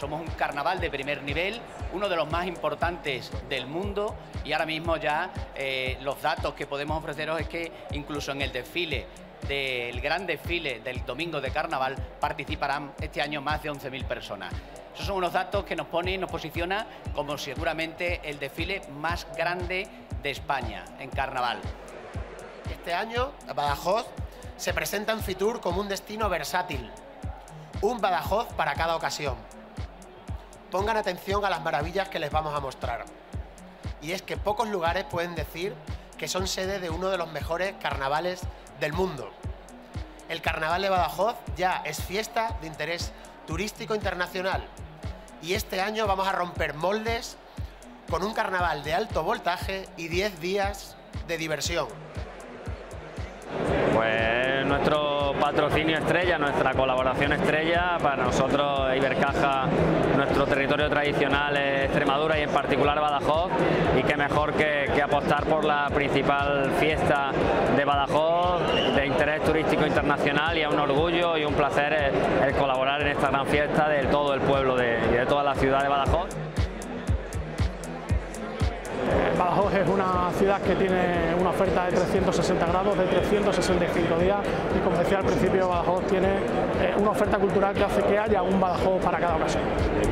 Somos un carnaval de primer nivel, uno de los más importantes del mundo, y ahora mismo ya los datos que podemos ofreceros es que incluso en el desfile del gran desfile del domingo de carnaval participarán este año más de 11.000 personas. Esos son unos datos que nos pone y nos posiciona como seguramente el desfile más grande de España en carnaval. Este año Badajoz se presenta en Fitur como un destino versátil, un Badajoz para cada ocasión. Pongan atención a las maravillas que les vamos a mostrar. Y es que pocos lugares pueden decir que son sede de uno de los mejores carnavales del mundo. El Carnaval de Badajoz ya es fiesta de interés turístico internacional y este año vamos a romper moldes con un carnaval de alto voltaje y 10 días de diversión. Pues nuestro patrocinio estrella, nuestra colaboración estrella, para nosotros Ibercaja, nuestro territorio tradicional es Extremadura y en particular Badajoz, y qué mejor que apostar por la principal fiesta de Badajoz de interés turístico internacional, y es un orgullo y un placer el colaborar en esta gran fiesta de todo el pueblo y de toda la ciudad de Badajoz. Badajoz es una ciudad que tiene una oferta de 360 grados, de 365 días, y como decía al principio, Badajoz tiene una oferta cultural que hace que haya un Badajoz para cada ocasión.